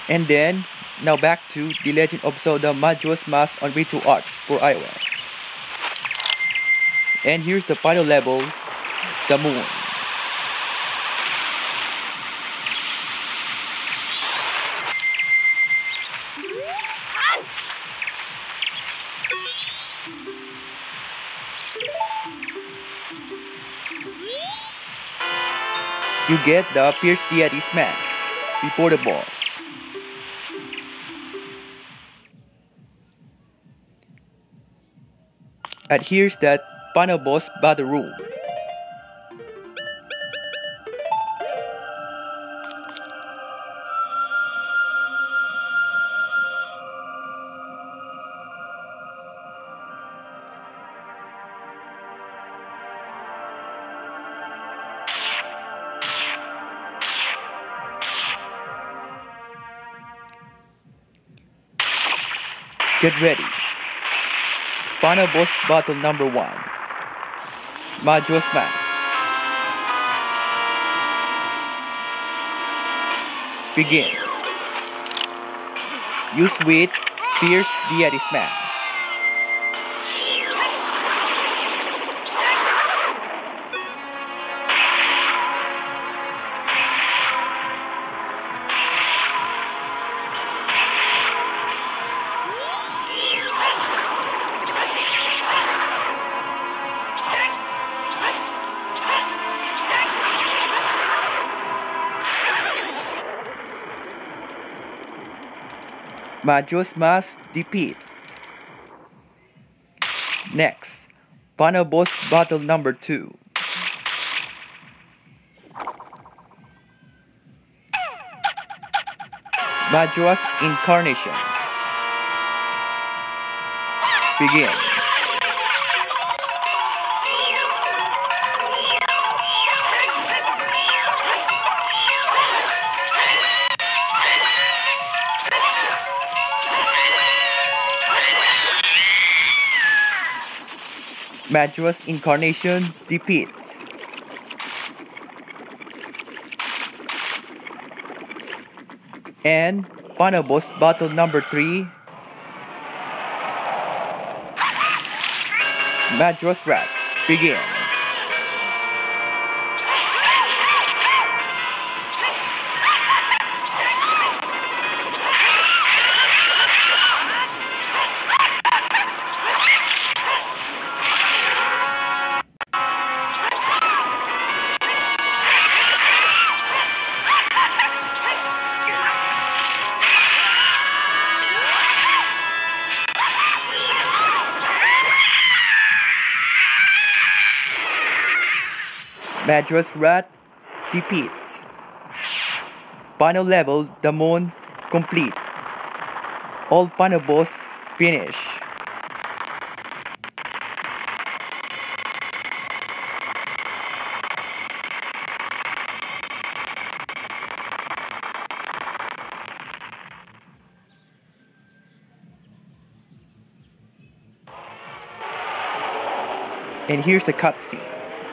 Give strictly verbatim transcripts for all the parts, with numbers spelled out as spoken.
And then, now back to The Legend of Zelda Majora's Mask on RetroArch for iOS. And here's the final level, the moon. You get the Pierce Deity Smash before the boss. And here's that final boss battle room. Get ready. Final boss battle number one. Majora's Mask. Begin. Use with Pierce Deity Smash. Majora's Mask defeat. Next, final boss battle number two. Majora's Incarnation. Begin. Majora's Incarnation defeat. And final boss battle number three. Majora's Wrath. Begin. Majora's Wrath defeat. Final level, the moon complete. All final boss finish. And here's the cutscene.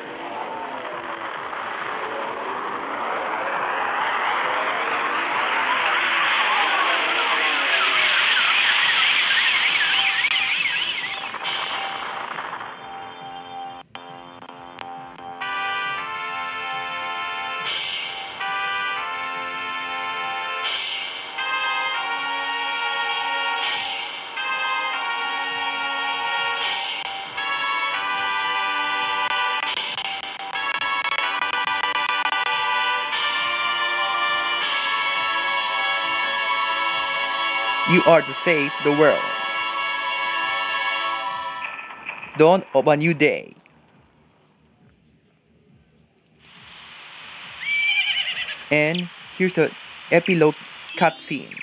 You are to save the world. Dawn of a new day. And here's the epilogue cutscene.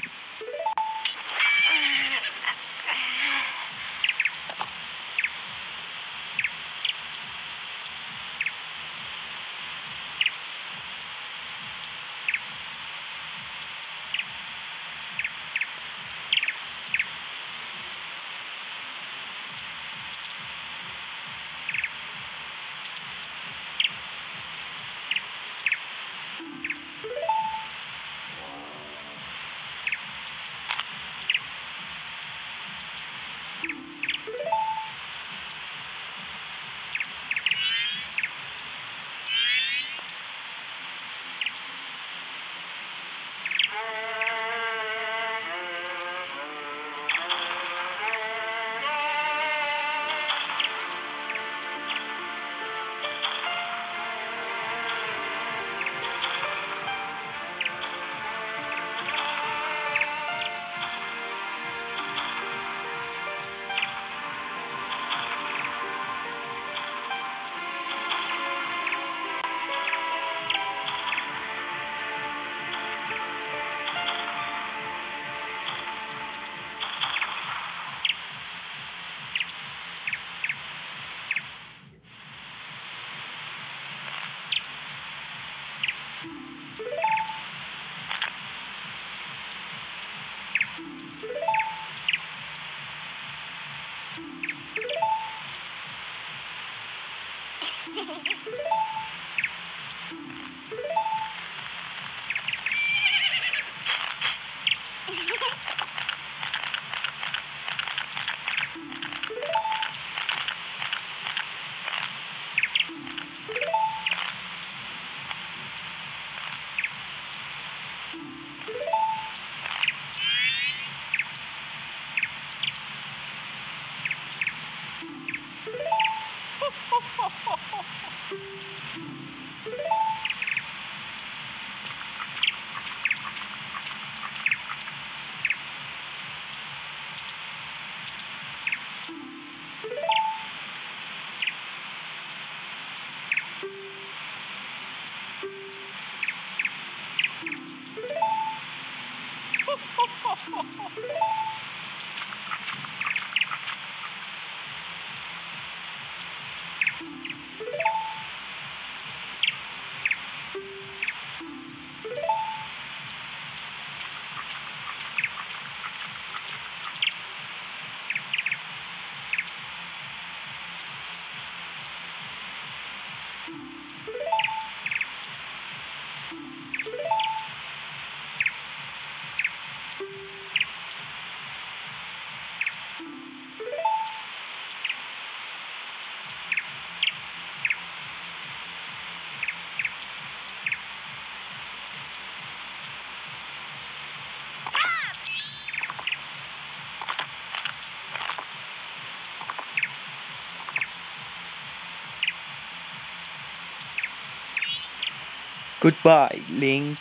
Goodbye, Link.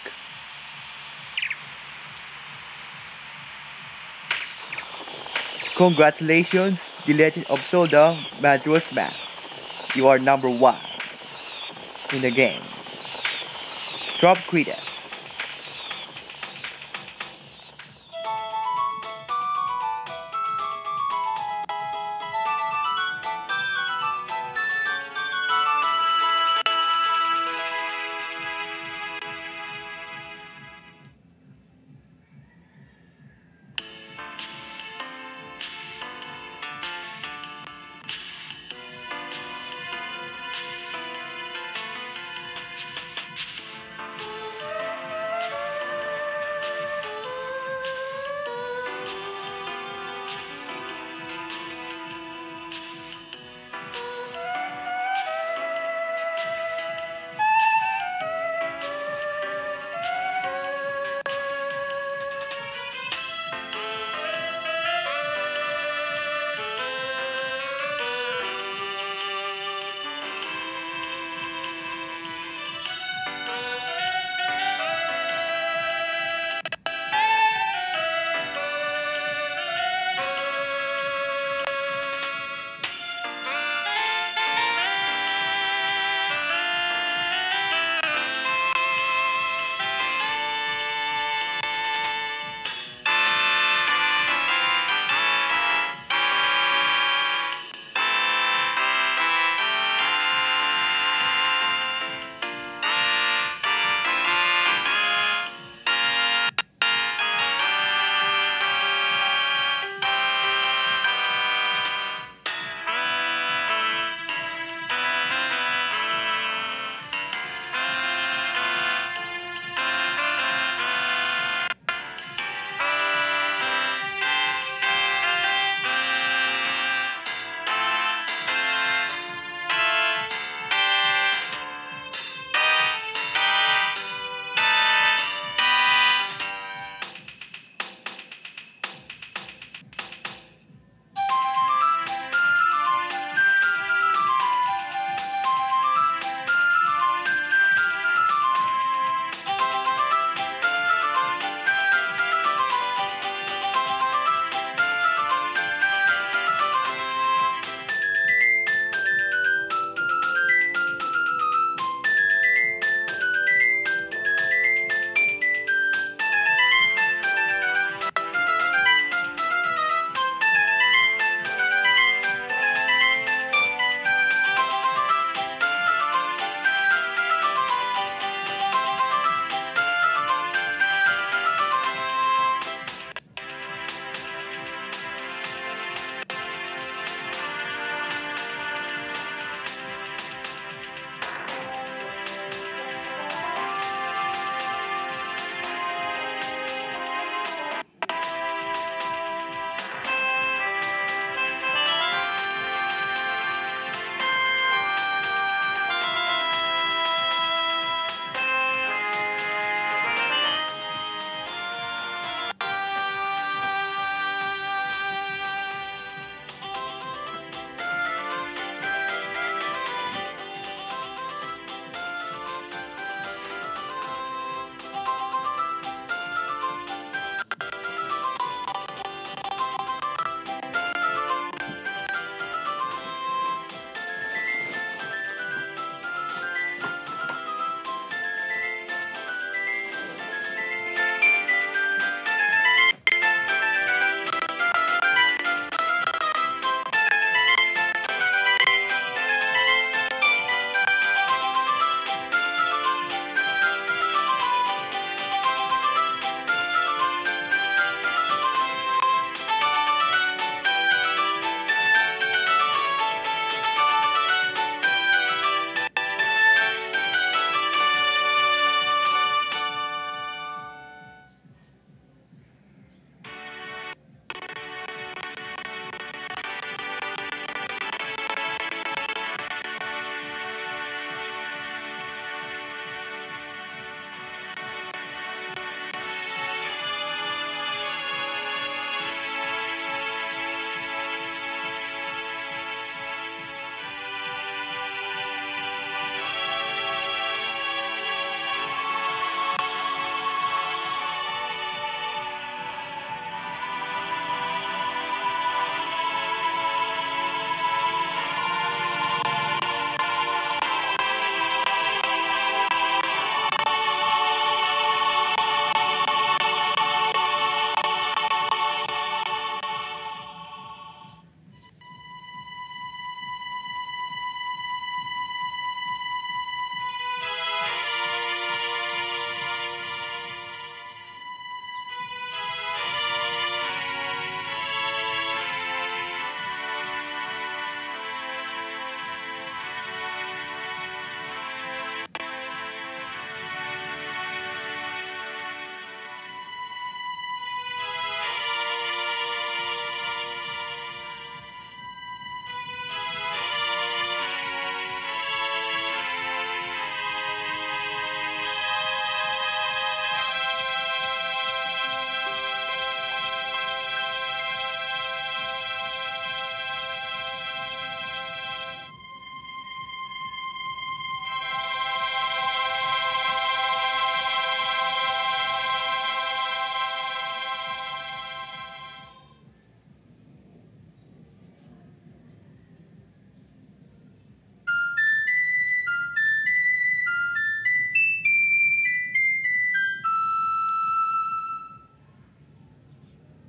Congratulations, The Legend of Zelda Majoras Max. You are number one in the game. Drop credits.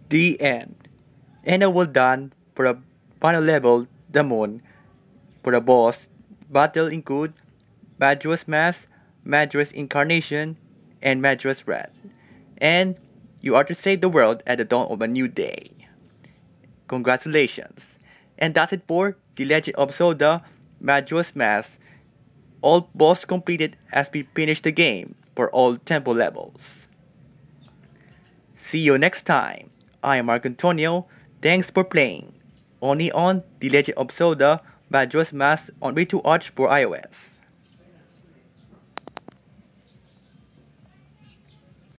The end. And now we're done for the final level, the moon. For the boss, battle include Majora's Mask, Majora's Incarnation, and Majora's Red. And you are to save the world at the dawn of a new day. Congratulations. And that's it for The Legend of Zelda Majora's Mask. All boss completed as we finish the game for all temple levels. See you next time. I am Marco Antonio. Thanks for playing. Only on The Legend of Zelda Majora's Mask on RetroArch for iOS.